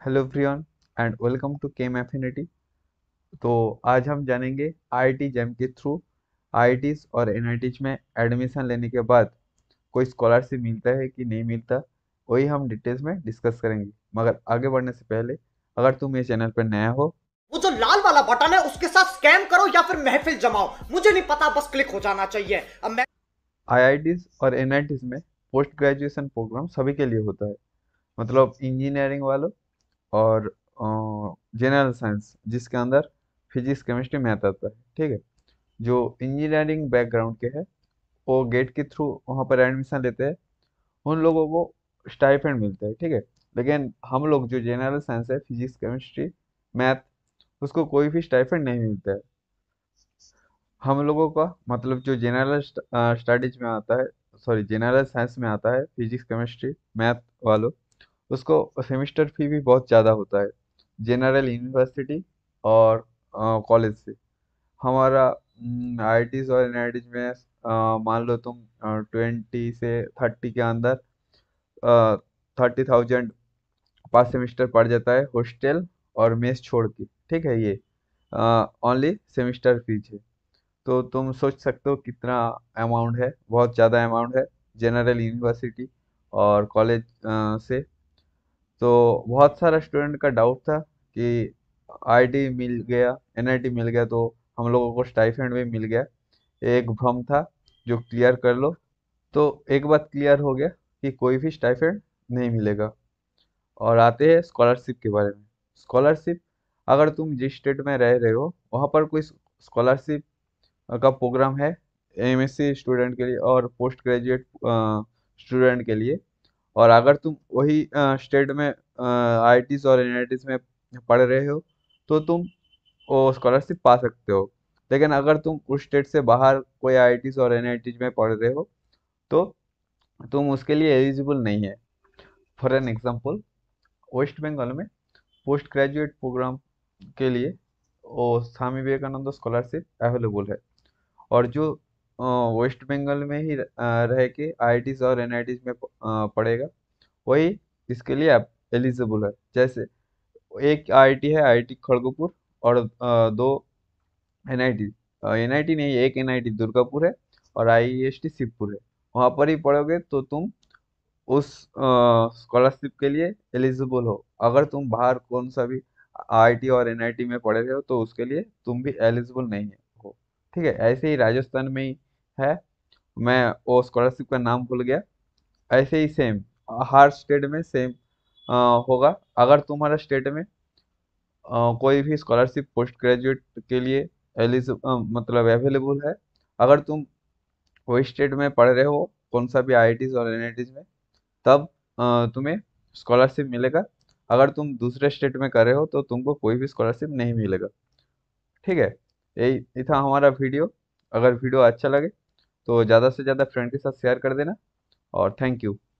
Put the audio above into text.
Hello everyone and welcome to chem affinity. तो आज हम जानेंगे आईआईटी जेम के थ्रू आईआईटीज और एनआईटीज में एडमिशन लेने के बाद कोई स्कॉलरशिप मिलता है कि नहीं मिलता। वही हम डिटेल्स में डिस्कस करेंगे। मगर आगे बढ़ने से पहले अगर तुम ये चैनल पर नया हो, वो जो लाल वाला बटन है उसके साथ स्कैम करो या फिर महफिल जमाओ, मुझे नहीं पता, बस क्लिक हो जाना चाहिए। अब मैं आईआईटीज और एनआईटीज में पोस्ट ग्रेजुएशन प्रोग्राम सभी के लिए होता है। मतलब इंजीनियरिंग वालों और जनरल साइंस जिसके अंदर फिजिक्स केमिस्ट्री मैथ आता है। ठीक है। जो इंजीनियरिंग बैकग्राउंड के हैं वो गेट के थ्रू वहाँ पर एडमिशन लेते हैं। उन लोगों को स्टाइपेंड मिलता है। ठीक है। लेकिन हम लोग जो जनरल साइंस है, फिजिक्स केमिस्ट्री मैथ, उसको कोई भी स्टाइपेंड नहीं मिलता है। हम लोगों का मतलब जो जनरल स्टडीज में आता है, सॉरी जनरल साइंस में आता है, फिजिक्स केमिस्ट्री मैथ वालों, उसको सेमेस्टर फी भी बहुत ज़्यादा होता है जनरल यूनिवर्सिटी और कॉलेज से। हमारा आईआईटीज और एनआईटीज में मान लो तुम 20 से 30 के अंदर 30,000 पाँच सेमेस्टर पड़ जाता है हॉस्टल और मेस छोड़ के। ठीक है। ये ओनली सेमेस्टर फीस है। तो तुम सोच सकते हो कितना अमाउंट है, बहुत ज़्यादा अमाउंट है जनरल यूनिवर्सिटी और कॉलेज से। तो बहुत सारा स्टूडेंट का डाउट था कि आईआईटी मिल गया, एनआईटी मिल गया तो हम लोगों को स्टाइपेंड भी मिल गया। एक भ्रम था जो क्लियर कर लो। तो एक बात क्लियर हो गया कि कोई भी स्टाइपेंड नहीं मिलेगा। और आते हैं स्कॉलरशिप के बारे में। स्कॉलरशिप, अगर तुम जिस स्टेट में रह रहे हो वहाँ पर कोई स्कॉलरशिप का प्रोग्राम है एमएससी स्टूडेंट के लिए और पोस्ट ग्रेजुएट स्टूडेंट के लिए, और अगर तुम वही स्टेट में आईआईटीज और एनआईटीज में पढ़ रहे हो तो तुम वो स्कॉलरशिप पा सकते हो। लेकिन अगर तुम उस स्टेट से बाहर कोई आईआईटीज और एनआईटीज में पढ़ रहे हो तो तुम उसके लिए एलिजिबल नहीं है। For an example, West Bengal में पोस्ट ग्रेजुएट प्रोग्राम के लिए वो स्वामी विवेकानंद स्कॉलरशिप अवेलेबल है। और जो वेस्ट बंगाल में ही रह के आईआईटीज और एनआईटीज में पढ़ेगा वही इसके लिए एलिजिबल है। जैसे एक आईआईटी है, आईआईटी खड़गपुर, और दो एनआईटी, एनआईटी नहीं, एक एनआईटी दुर्गापुर है और आईआईएसटी शिवपुर है। वहाँ पर ही पढ़ोगे तो तुम उस स्कॉलरशिप के लिए एलिजिबल हो। अगर तुम बाहर कौन सा भी आईआईटी और एनआईटी में पढ़े रहे हो तो उसके लिए तुम भी एलिजिबल नहीं है हो। ठीक है। ऐसे ही राजस्थान में ही है, मैं वो स्कॉलरशिप का नाम भूल गया। ऐसे ही सेम हर स्टेट में सेम होगा। अगर तुम्हारा स्टेट में कोई भी स्कॉलरशिप पोस्ट ग्रेजुएट के लिए एलिजिबल मतलब अवेलेबल है, अगर तुम वही स्टेट में पढ़ रहे हो कौन सा भी आईआईटीज और एनआईटीज में, तब तुम्हें स्कॉलरशिप मिलेगा। अगर तुम दूसरे स्टेट में कर रहे हो तो तुमको कोई भी स्कॉलरशिप नहीं मिलेगा। ठीक है। यही ये था हमारा वीडियो। अगर वीडियो अच्छा लगे तो ज़्यादा से ज़्यादा फ्रेंड के साथ शेयर कर देना। और थैंक यू।